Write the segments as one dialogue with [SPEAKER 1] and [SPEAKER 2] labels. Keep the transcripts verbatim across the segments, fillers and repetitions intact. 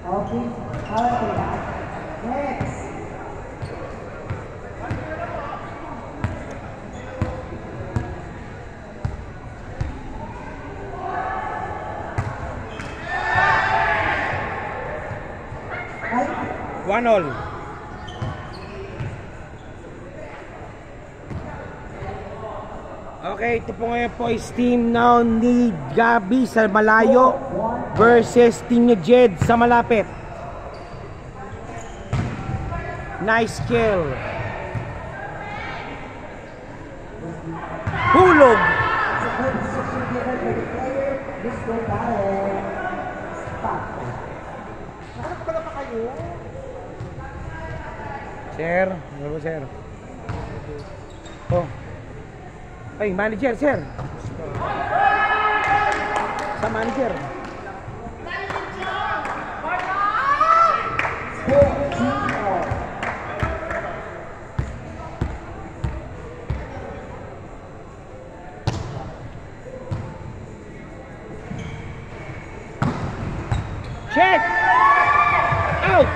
[SPEAKER 1] Okay, okay. Next.
[SPEAKER 2] One all. Okay, ito po ngayon po is team now ni Gabi sa malayo versus team ni Jed sa malapit. Nice kill. Hulog. Sir, ano ba sir? Oh. Ay, manager, sir. Sa manager. Check. Out.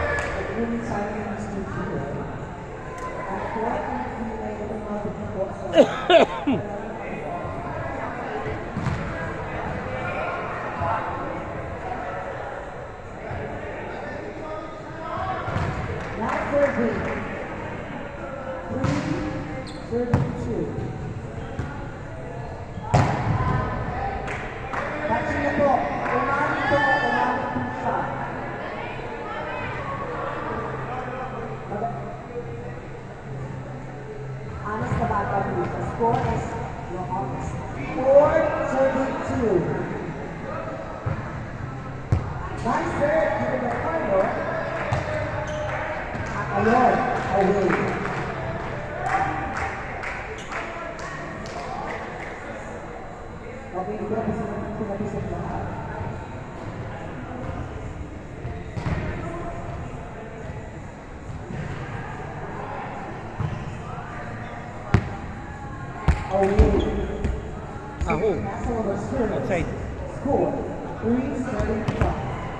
[SPEAKER 2] Aho. Outside.
[SPEAKER 1] Score three seventy-five.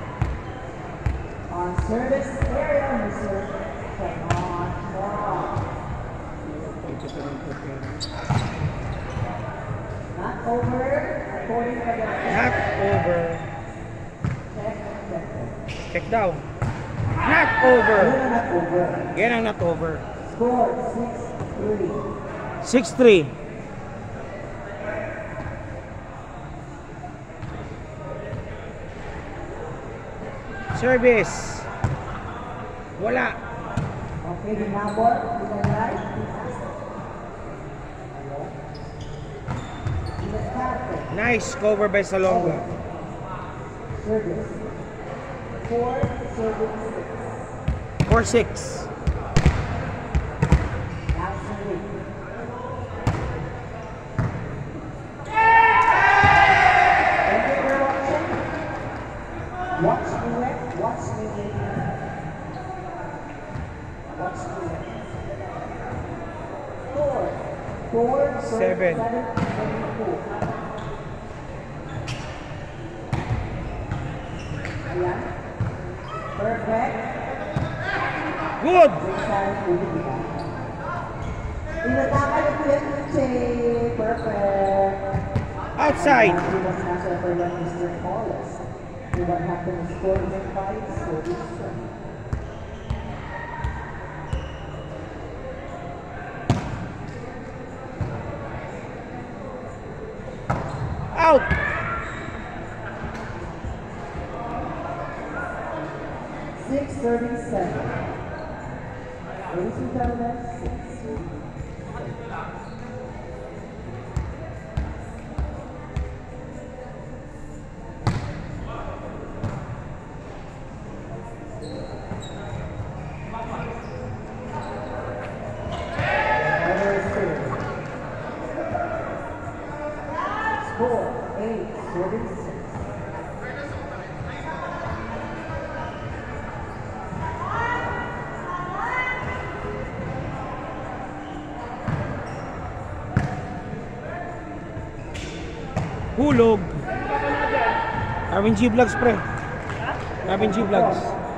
[SPEAKER 1] On service area, Mister Cannot Not over, according to the
[SPEAKER 2] Not over.
[SPEAKER 1] check, check,
[SPEAKER 2] Check down. Not over.
[SPEAKER 1] not over.
[SPEAKER 2] Yan ang not over.
[SPEAKER 1] Score six three.
[SPEAKER 2] six three. Service. Wala.
[SPEAKER 1] Okay, hinabol. Hinalay.
[SPEAKER 2] Nice cover by Salonga.
[SPEAKER 1] Service. Four, service six.
[SPEAKER 2] four six.
[SPEAKER 1] Watch me wet, watch me wet. Watch me wet. Four. Four,
[SPEAKER 2] Seven.
[SPEAKER 1] seven, seven, four. Ayan. Perfect.
[SPEAKER 2] Good.
[SPEAKER 1] Inataka niyo po yan, Che. Perfect.
[SPEAKER 2] Outside.
[SPEAKER 1] Mas nasa for yan, Mister Paulus. You don't have to score in five, so this one.
[SPEAKER 2] Out.
[SPEAKER 1] six thirty-seven. Ladies and gentlemen, six thirty-seven. Score eight forty-six.
[SPEAKER 2] Hulog. Arvin G Vlogs pre. Arvin G Vlogs.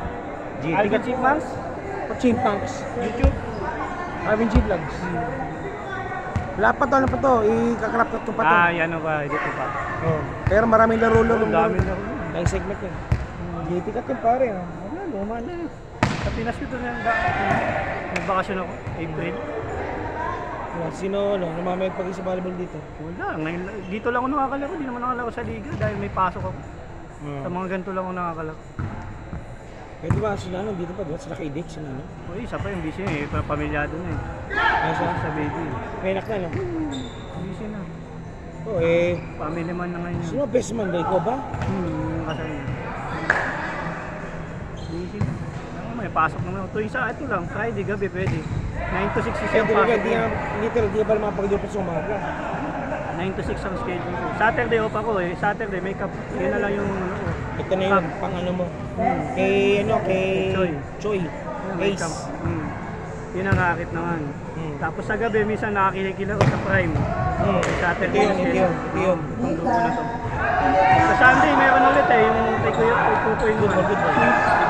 [SPEAKER 2] G T
[SPEAKER 3] Alvin
[SPEAKER 2] ka.
[SPEAKER 3] Chipmunks?
[SPEAKER 2] O Chimpanks.
[SPEAKER 3] YouTube?
[SPEAKER 2] Alvin G Vlogs. Wala pa to, ano pa to? Ikakrap ko pa to.
[SPEAKER 3] Ah, yan o ba? Edit ko pa.
[SPEAKER 2] Oh. Pero maraming laro-laro.
[SPEAKER 3] Ang dami na rin.
[SPEAKER 2] Dahil segment yun. G T ka din pare. Oh.
[SPEAKER 3] Wala, luma na. Sa Pinas ko doon nagbakasyon ako. April.
[SPEAKER 2] Wala, sino, ano, namamayag pag sa volleyball dito?
[SPEAKER 3] Wala. Ngayon, dito lang ako nakakalaro. Di naman nakakalaro sa liga dahil may pasok ako.
[SPEAKER 2] Hmm.
[SPEAKER 3] Sa mga ganito lang ako nakakalaro.
[SPEAKER 2] Pwede ba sila ano, dito pa doon? Sila kay Dick, sila ano?
[SPEAKER 3] Uy, isa pa yung busy eh. Pa- Pamilyado na eh.
[SPEAKER 2] Ay, sa,
[SPEAKER 3] Sa baby.
[SPEAKER 2] may anak na, no?
[SPEAKER 3] Busy na.
[SPEAKER 2] Oo, eh.
[SPEAKER 3] Family man na ngayon.
[SPEAKER 2] Sino best man ba? Ikaw ba?
[SPEAKER 3] Hmm, yung kasal niya. Busy na. Ano, may pasok naman. Tuwing sa ito lang, Friday gabi pwede. nine to six is
[SPEAKER 2] Kaya
[SPEAKER 3] yung
[SPEAKER 2] talaga,
[SPEAKER 3] pasok
[SPEAKER 2] di
[SPEAKER 3] niya.
[SPEAKER 2] nga, hindi talaga, di ba mapag-dupit sa umaga?
[SPEAKER 3] nine to six ang schedule ko. Saturday off ako eh. Saturday makeup. Yun na lang yung ano ko.
[SPEAKER 2] Ito na yun, pang ano mo. Kay, ano, kay...
[SPEAKER 3] Choi.
[SPEAKER 2] Choi.
[SPEAKER 3] Yung
[SPEAKER 2] Ace.
[SPEAKER 3] makeup. Hmm. Yun ang kakit naman.
[SPEAKER 2] Hmm.
[SPEAKER 3] Tapos sa gabi, minsan nakakilala ko sa Prime.
[SPEAKER 2] Hmm.
[SPEAKER 3] Saturday
[SPEAKER 2] Ito yun, ito yun, ito yun.
[SPEAKER 3] Ang grupo na to. Sa Sunday, meron ulit eh. Yung kay Kuya, kay Pupoy
[SPEAKER 2] Good
[SPEAKER 3] naman.
[SPEAKER 2] boy, good boy.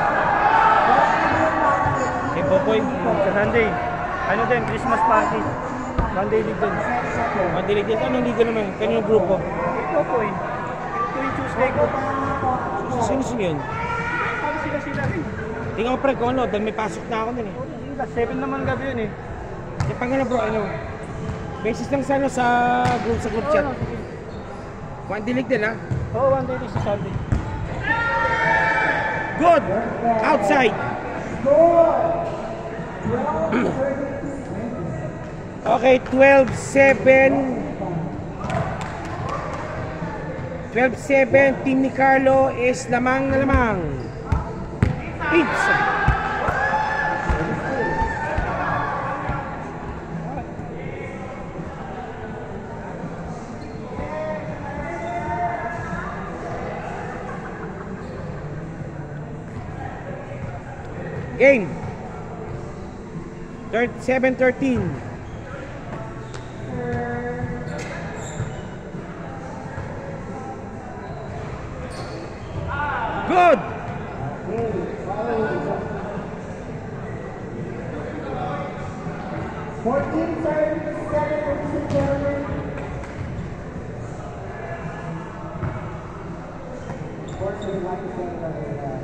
[SPEAKER 2] Kay Popoy.
[SPEAKER 3] Sa Sunday, ano din, Christmas party. Monday league din.
[SPEAKER 2] Madilig din. Anong liga naman? Kanino grupo?
[SPEAKER 3] Kay Pupoy. Ito yung Tuesday ko.
[SPEAKER 2] Sino sino yun?
[SPEAKER 3] Sabi sila sila rin.
[SPEAKER 2] Tingnan ko pre kung ano, dahil may pasok na ako nun eh.
[SPEAKER 3] seven naman gabi yun eh.
[SPEAKER 2] E pang ano bro, ano? Basis lang sa ano sa group sa group chat.
[SPEAKER 3] Oo, sige.
[SPEAKER 2] One dilig din ha.
[SPEAKER 3] Oo, one day sa Sunday.
[SPEAKER 2] Good! Outside! Okay, twelve seven. twelve seven, team ni Carlo is lamang na lamang. Pizza! Game. seven thirteen. Good.
[SPEAKER 1] fourteen thirty-seven, ladies and gentlemen. Of course, we'd like to thank our uh,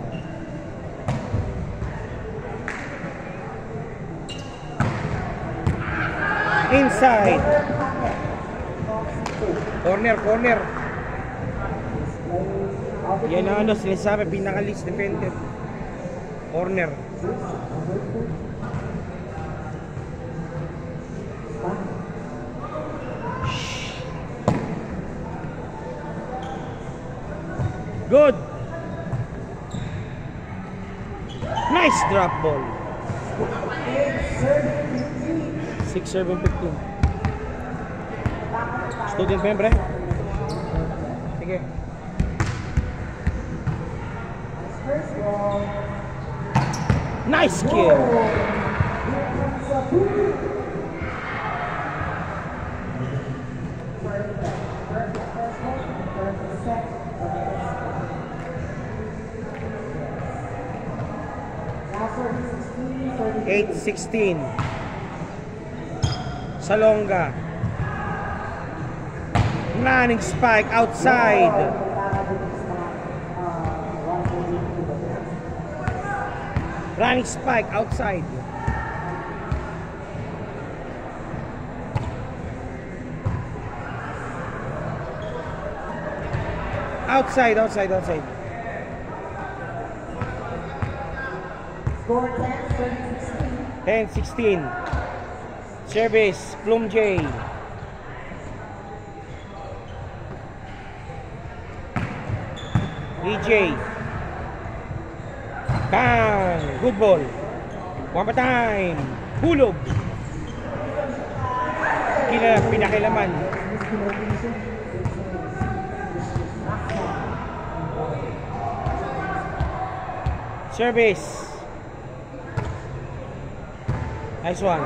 [SPEAKER 2] Inside. Corner, corner. Yan ang ano, sinasabi, pinaka-least defender. Corner. Good. Nice drop ball. six seven fifteen. Student membre? Sige. Nice kill. eight sixteen. Salonga. Running spike outside. Running spike outside. Outside, outside, outside.
[SPEAKER 1] Score ten, sixteen.
[SPEAKER 2] ten sixteen. Service, Plum J. D J. Bang! Good ball. One more time. Hulog. Kila, pinakilaman. Service. Nice one.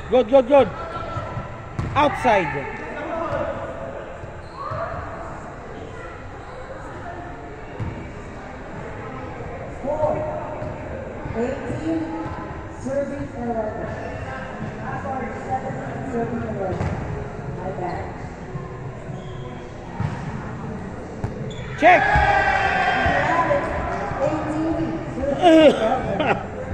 [SPEAKER 2] Good, good, good. Outside.
[SPEAKER 1] Four. eighteen. Serving eleven. I'm sorry, seventeen. Serving eleven. My bad.
[SPEAKER 2] Check.
[SPEAKER 1] eighteen. Serving eleven.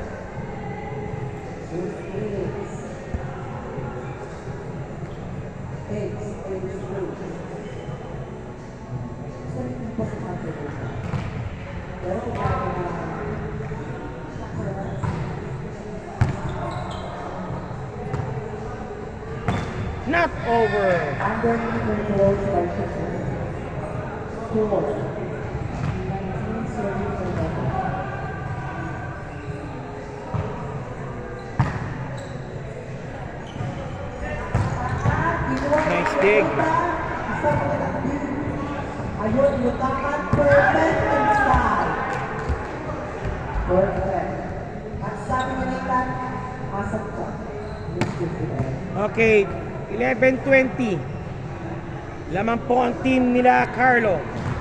[SPEAKER 2] Not over.
[SPEAKER 1] I'm going to control by shooting. Four. nineteen serving eleven.
[SPEAKER 2] Nice dig.
[SPEAKER 1] Ayun, lutakan perfect inside. Perfect. At sabi nga nila, asap ka.
[SPEAKER 2] Okay, eleven twenty. Lamang po ang team nila Carlo.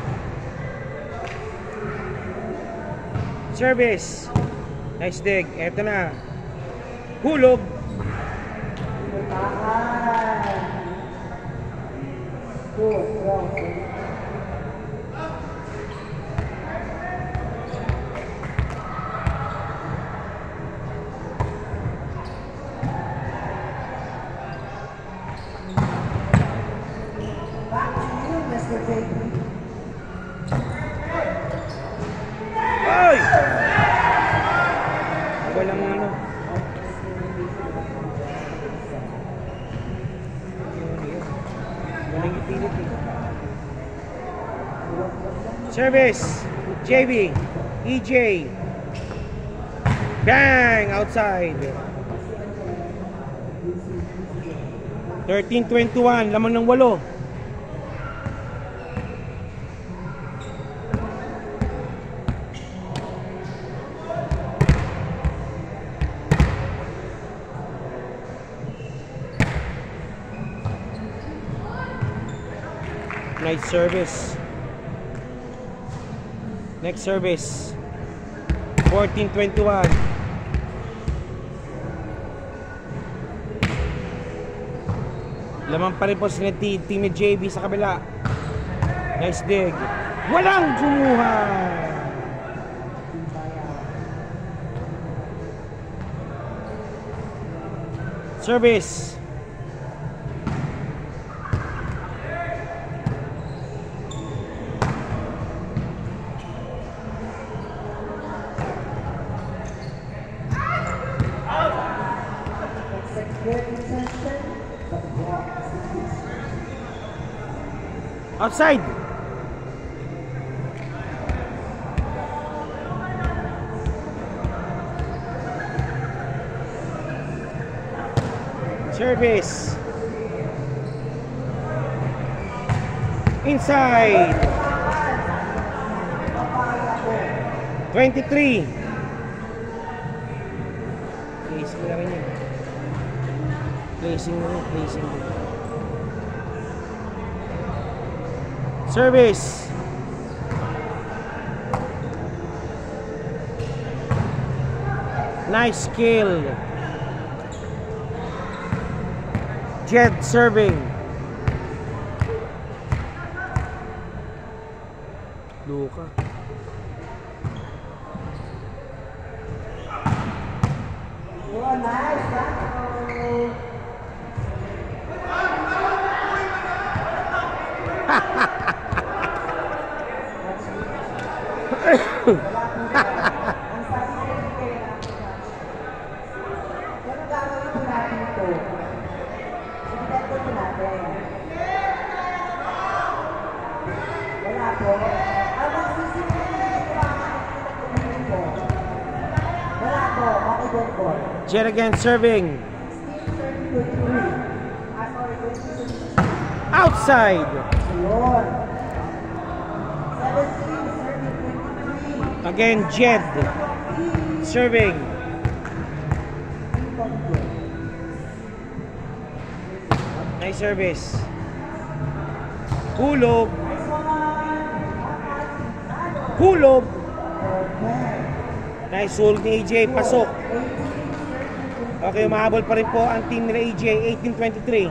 [SPEAKER 2] Service. Nice dig. Eto na. Hulog.
[SPEAKER 1] Lutakan. Good, well, back to you, Mister J P.
[SPEAKER 2] Ay! Walang ano. Walang utility. Service. J V. E J. Bang! Outside. thirteen twenty-one. Lamang ng walo. Nice service. Next service. fourteen twenty-one. Lamang pa rin po si Team J B sa kabila. Nice dig. Walang gumuha. Service. Outside. Service. Inside. twenty-three. Placing na rin yun. Placing na rin. Placing na rin. Service. Nice skill. Jet serving. Luka.
[SPEAKER 1] Oh, nice.
[SPEAKER 2] Jet again serving. Outside. Again, Jed serving. Nice service. Hulog. Hulog. Nice hold ni A J. Pasok. Okay, umahabol pa rin po ang team nila A J. eighteen twenty-three.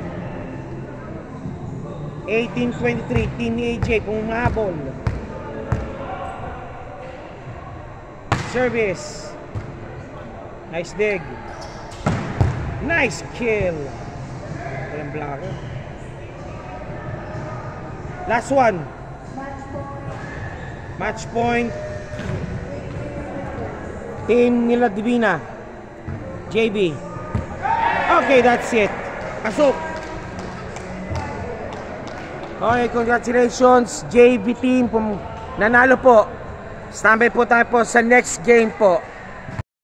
[SPEAKER 2] eighteen twenty-three. Team ni A J kung umahabol. Service. Nice dig. Nice kill. Walang blocker. Last one. Match point. Team nila Divina. J B. Okay, that's it. Pasok. Okay, congratulations J B team. Nanalo po. Standby po tayo po sa next game po.